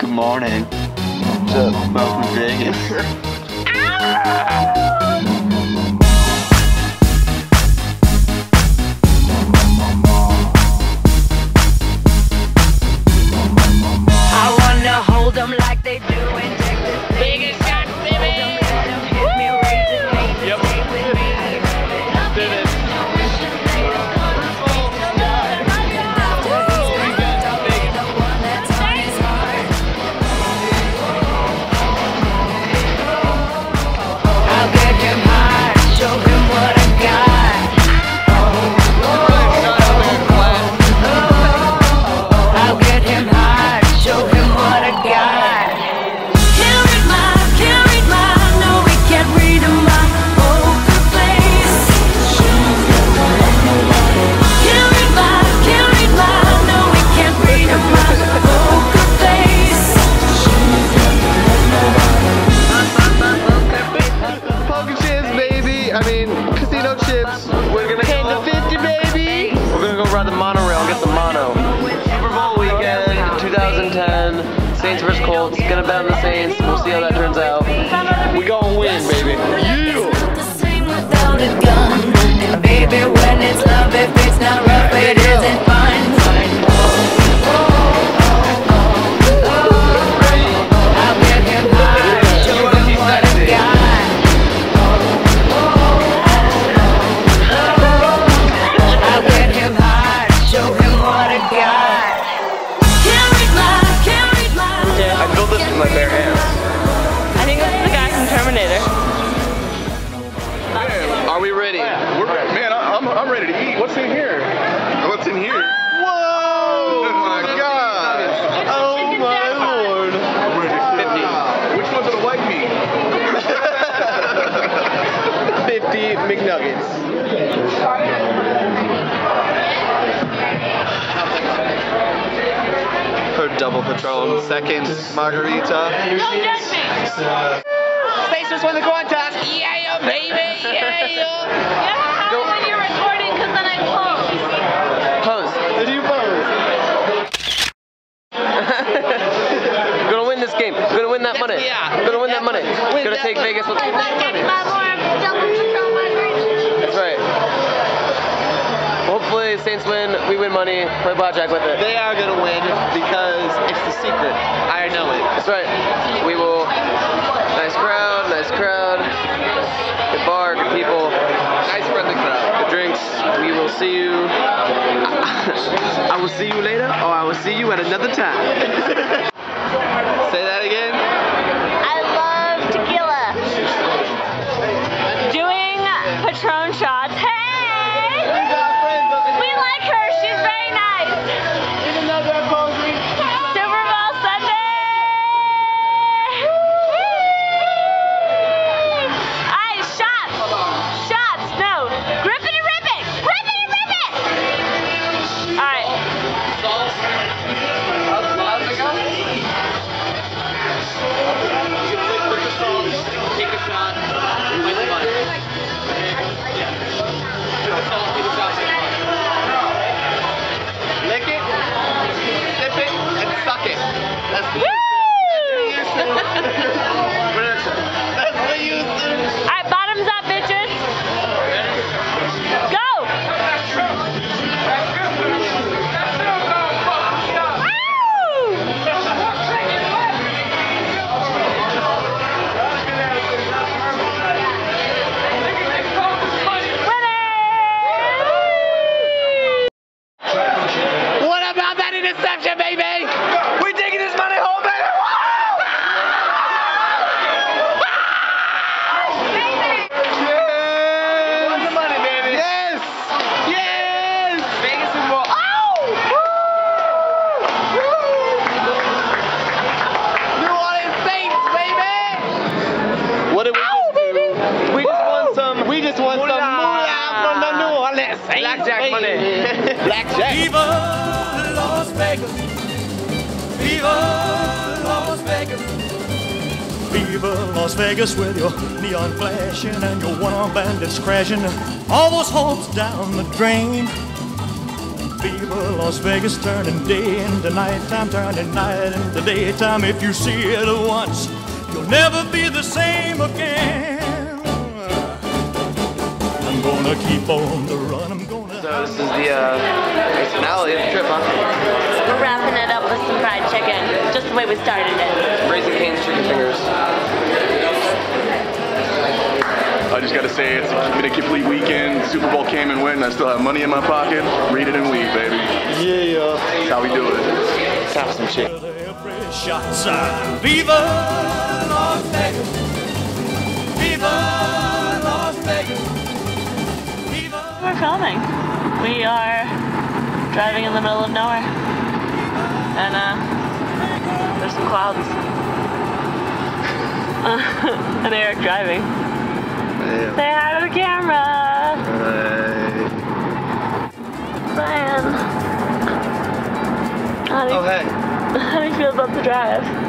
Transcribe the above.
Good morning. What's up? Welcome to Vegas. I wanna hold them like they do in Texas. Vegas shots, baby! Yep. Did it. I'll get him high, show him what I got. I'll get him high, show him what I got. Can't read my, no, we can't read my poker face. Can't read my, no, we can't read my poker face. Poker chips, baby. I mean, casino chips. We're gonna go 10 to 50, baby. We're gonna go ride the monorail and get the mono. Super Bowl weekend, 2010. Saints vs. Colts. Gonna bet on the Saints. We'll see how that turns out. We gonna win, baby. Yeah. The same without a gun. And baby, when it's love, if it's not rough, it isn't fun. I'll get him high, show him what I got. I'll get him high, show him what I got. Can't read my. I built this with my bare hands. I think this is the guy from Terminator. Are we ready? Man, I'm ready to eat. What's in here? What's in here? Whoa! Oh my God! Oh my lord! 50. Which ones are the white meat? 50 McNuggets. Her double Patron. Second margarita. Space just won the coin toss. Yeah, baby. Yeah. When you're recording, because then I Pose. Did you pose? We're gonna win this game. We're gonna win that money. We're gonna win that money. We're gonna take Vegas with Take my more double Patron margarita. That's right. Hopefully Saints win, we win money, play blackjack with it. They are going to win because it's the secret. I know it. That's right. We will, nice crowd, good bar, good people. Nice friendly crowd. Good drinks. We will see you, I will see you later, or I will see you at another time. Say that again. I love tequila. Doing Patron shots. Hey! We like her. She's very nice. Super Bowl Sunday. Alright, shots. Shots. No. Grip it and rip it. Grip it and rip it. Alright. How's it go? Take a shot. Win the money. Lick it, sip it, and suck it. That's what you do. That's what you do. Alright, bottoms up, bitches. Go! What about that interception, baby? We're taking this money home, baby! Win the money, baby. Yes! Yes! Vegas Super Bowl. New Orleans Saints, baby! What did we just do? We just won some moolah from the New Orleans Saints. Blackjack money. Blackjack. Viva Las Vegas. Viva Las Vegas. Viva Las Vegas with your neon flashing and your one-armed bandits crashing. All those hopes down the drain. Viva Las Vegas, turning day into nighttime, turning night into daytime. If you see it once, you'll never be the same again. I'm gonna keep on the run. I'm gonna. So this is the finale of the trip, huh? We're wrapping it up with some fried chicken, just the way we started it. Raising Cane's chicken fingers. I just gotta say, it's been a complete weekend. Super Bowl came and went, and I still have money in my pocket. Read it and leave, baby. Yeah. That's how we do it. Let's have some chicken. Every shot sign. Viva Las Vegas. Viva Las Vegas. Viva. We're filming. We are driving in the middle of nowhere. And there's some clouds. And Eric driving. Yeah. Say hi to the camera! Brian. Oh, hey. How do you feel about the drive?